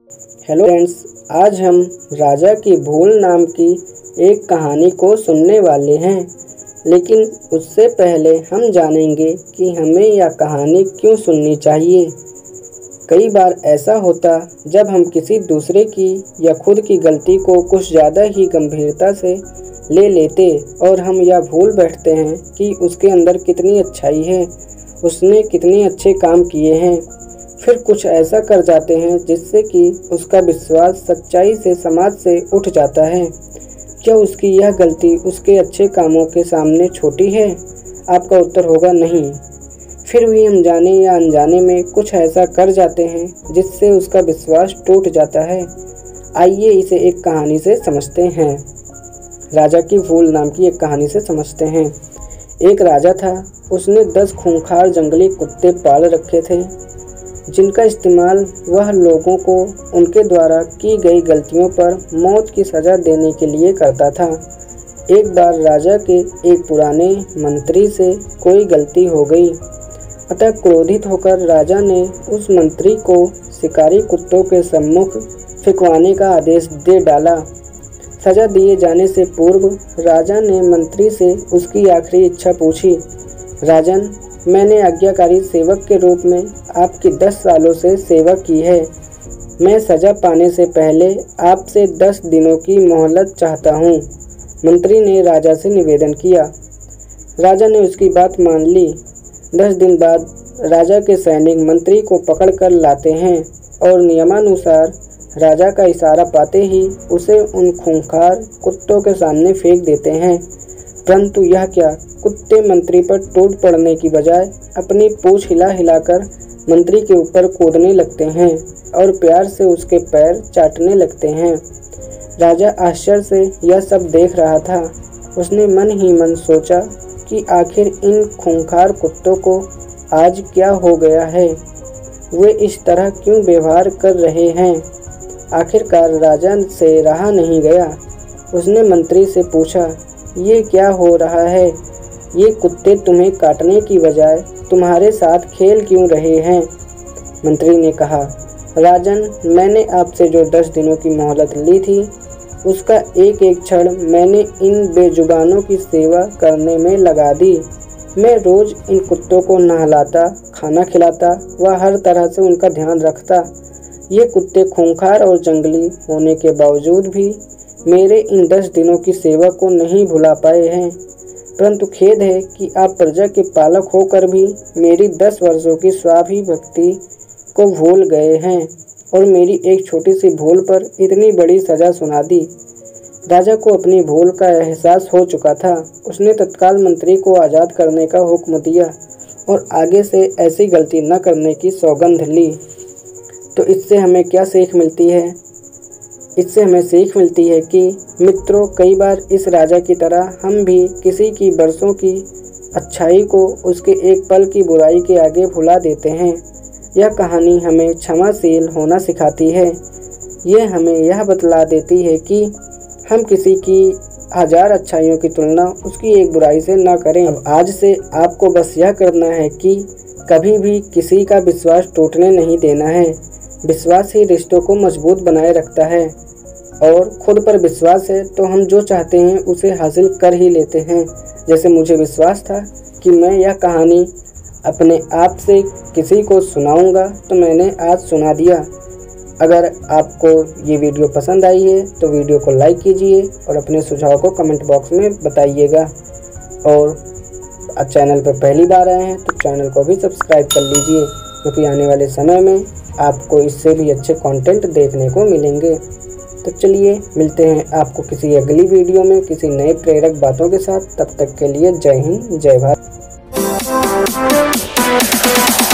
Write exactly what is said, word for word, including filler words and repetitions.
Hello friends, आज हम राजा की भूल नाम की एक कहानी को सुनने वाले हैं। लेकिन उससे पहले हम जानेंगे कि हमें यह कहानी क्यों सुननी चाहिए। कई बार ऐसा होता जब हम किसी दूसरे की या खुद की गलती को कुछ ज़्यादा ही गंभीरता से ले लेते और हम यह भूल बैठते हैं कि उसके अंदर कितनी अच्छाई है, उसने कितने अच्छे काम किए हैं। फिर कुछ ऐसा कर जाते हैं जिससे कि उसका विश्वास सच्चाई से समाज से उठ जाता है। क्या उसकी यह गलती उसके अच्छे कामों के सामने छोटी है? आपका उत्तर होगा नहीं। फिर भी हम जाने या अनजाने में कुछ ऐसा कर जाते हैं जिससे उसका विश्वास टूट जाता है। आइए इसे एक कहानी से समझते हैं। राजा की भूल नाम की एक कहानी से समझते हैं। एक राजा था, उसने दस खूंखार जंगली कुत्ते पाल रखे थे जिनका इस्तेमाल वह लोगों को उनके द्वारा की गई गलतियों पर मौत की सज़ा देने के लिए करता था। एक बार राजा के एक पुराने मंत्री से कोई गलती हो गई, अतः क्रोधित होकर राजा ने उस मंत्री को शिकारी कुत्तों के सम्मुख फेंकवाने का आदेश दे डाला। सज़ा दिए जाने से पूर्व राजा ने मंत्री से उसकी आखिरी इच्छा पूछी। राजन, मैंने आज्ञाकारी सेवक के रूप में आपकी दस सालों से सेवा की है। मैं सज़ा पाने से पहले आपसे दस दिनों की मोहलत चाहता हूँ। मंत्री ने राजा से निवेदन किया। राजा ने उसकी बात मान ली। दस दिन बाद राजा के सैनिक मंत्री को पकड़ कर लाते हैं और नियमानुसार राजा का इशारा पाते ही उसे उन खूंखार कुत्तों के सामने फेंक देते हैं। परंतु यह क्या, कुत्ते मंत्री पर टूट पड़ने की बजाय अपनी पूंछ हिला हिलाकर मंत्री के ऊपर कूदने लगते हैं और प्यार से उसके पैर चाटने लगते हैं। राजा आश्चर्य से यह सब देख रहा था। उसने मन ही मन सोचा कि आखिर इन खूंखार कुत्तों को आज क्या हो गया है, वे इस तरह क्यों व्यवहार कर रहे हैं। आखिरकार राजा से रहा नहीं गया। उसने मंत्री से पूछा, ये क्या हो रहा है? ये कुत्ते तुम्हें काटने की बजाय तुम्हारे साथ खेल क्यों रहे हैं? मंत्री ने कहा, राजन, मैंने आपसे जो दस दिनों की मोहलत ली थी उसका एक एक क्षण मैंने इन बेजुबानों की सेवा करने में लगा दी। मैं रोज़ इन कुत्तों को नहलाता, खाना खिलाता व हर तरह से उनका ध्यान रखता। ये कुत्ते खूंखार और जंगली होने के बावजूद भी मेरे इन दस दिनों की सेवा को नहीं भुला पाए हैं। परंतु खेद है कि आप प्रजा के पालक होकर भी मेरी दस वर्षों की स्वाभिभक्ति को भूल गए हैं और मेरी एक छोटी सी भूल पर इतनी बड़ी सज़ा सुना दी। राजा को अपनी भूल का एहसास हो चुका था। उसने तत्काल मंत्री को आज़ाद करने का हुक्म दिया और आगे से ऐसी गलती न करने की सौगंध ली। तो इससे हमें क्या सीख मिलती है? इससे हमें सीख मिलती है कि मित्रों, कई बार इस राजा की तरह हम भी किसी की बरसों की अच्छाई को उसके एक पल की बुराई के आगे भुला देते हैं। यह कहानी हमें क्षमाशील होना सिखाती है। यह हमें यह बतला देती है कि हम किसी की हजार अच्छाइयों की तुलना उसकी एक बुराई से न करें। अब आज से आपको बस यह करना है कि कभी भी किसी का विश्वास टूटने नहीं देना है। विश्वास ही रिश्तों को मजबूत बनाए रखता है और खुद पर विश्वास है तो हम जो चाहते हैं उसे हासिल कर ही लेते हैं। जैसे मुझे विश्वास था कि मैं यह कहानी अपने आप से किसी को सुनाऊंगा तो मैंने आज सुना दिया। अगर आपको ये वीडियो पसंद आई है तो वीडियो को लाइक कीजिए और अपने सुझाव को कमेंट बॉक्स में बताइएगा। और चैनल पर पहली बार आए हैं तो चैनल को भी सब्सक्राइब कर लीजिए, क्योंकि आने वाले समय में आपको इससे भी अच्छे कंटेंट देखने को मिलेंगे। तो चलिए मिलते हैं आपको किसी अगली वीडियो में किसी नए प्रेरक बातों के साथ। तब तक के लिए जय हिंद, जय भारत।